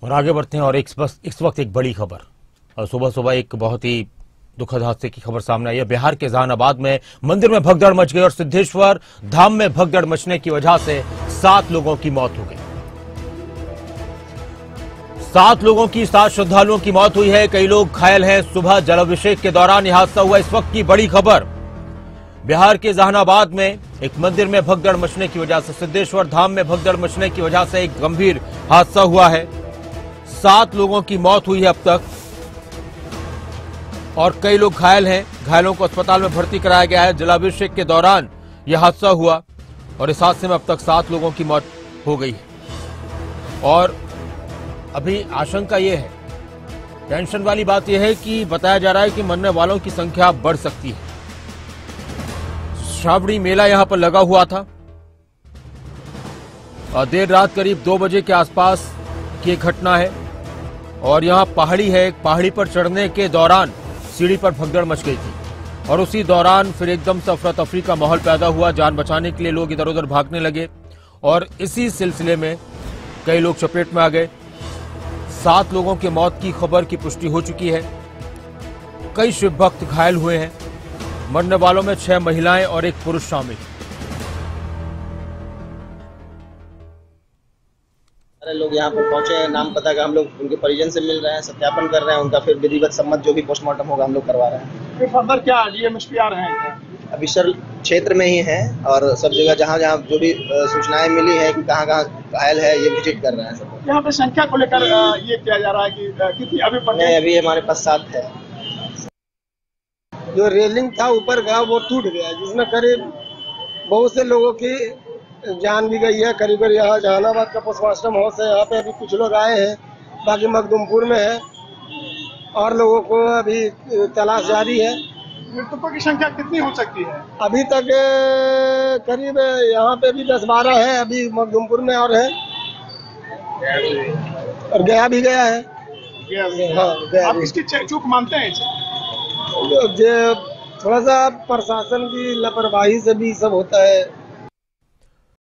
और आगे बढ़ते हैं और इस वक्त एक बड़ी खबर और सुबह सुबह एक बहुत ही दुखद हादसे की खबर सामने आई है। बिहार के जहानाबाद में मंदिर में भगदड़ मच गई और सिद्धेश्वर धाम में भगदड़ मचने की वजह से 7 लोगों की मौत हो गई। 7 लोगों की 7 श्रद्धालुओं की मौत हुई है, कई लोग घायल हैं। सुबह जलाभिषेक के दौरान यह हादसा हुआ। इस वक्त की बड़ी खबर, बिहार के जहानाबाद में एक मंदिर में भगदड़ मचने की वजह से, सिद्धेश्वर धाम में भगदड़ मचने की वजह से एक गंभीर हादसा हुआ है। 7 लोगों की मौत हुई है अब तक और कई लोग घायल हैं। घायलों को अस्पताल में भर्ती कराया गया है। जलाभिषेक के दौरान यह हादसा हुआ और इस हादसे में अब तक 7 लोगों की मौत हो गई है। और अभी आशंका यह है, टेंशन वाली बात यह है कि बताया जा रहा है कि मरने वालों की संख्या बढ़ सकती है। श्रावणी मेला यहां पर लगा हुआ था और देर रात करीब 2 बजे के आसपास की एक घटना है और यहां पहाड़ी है। पहाड़ी पर चढ़ने के दौरान सीढ़ी पर भगदड़ मच गई थी और उसी दौरान फिर एकदम से अफरा तफरी का माहौल पैदा हुआ। जान बचाने के लिए लोग इधर उधर भागने लगे और इसी सिलसिले में कई लोग चपेट में आ गए। 7 लोगों की मौत की खबर की पुष्टि हो चुकी है। कई शिव भक्त घायल हुए हैं। मरने वालों में 6 महिलाएं और 1 पुरुष शामिल। सारे लोग यहाँ पर पहुंचे हैं। नाम पता का हम लोग उनके परिजन से मिल रहे हैं, सत्यापन कर रहे हैं उनका, फिर विधिवत सम्मत जो भी पोस्टमार्टम होगा हम लोग करवा रहे हैं। फिर फर्दर क्या डीएमएसपी आ रहे हैं? अभी सर क्षेत्र में ही हैं और सब जगह जहाँ जहाँ जो भी सूचनाएं मिली है कि कहाँ कहाँ घायल है, ये विजिट कर रहे हैं सब। यहाँ पे संख्या को लेकर ये किया जा रहा है कि कितनी अभी हमारे पास 7 है। जो रेलिंग था ऊपर का वो टूट गया, जिसमें करीब बहुत से लोगों की जान भी गई है। करीब यहाँ जहानाबाद का पोस्टमार्टम हाउस है, यहाँ पे अभी कुछ लोग आए हैं, बाकी मखदुमपुर में है और लोगों को अभी तलाश जारी है। मृतकों की संख्या कितनी हो सकती है? अभी तक करीब यहाँ पे भी 10-12 है, अभी मखदुमपुर में और है और गया भी गया है। हाँ, गया। आप इसकी चूक मानते हैं? जो थोड़ा सा प्रशासन की लापरवाही से भी सब होता है।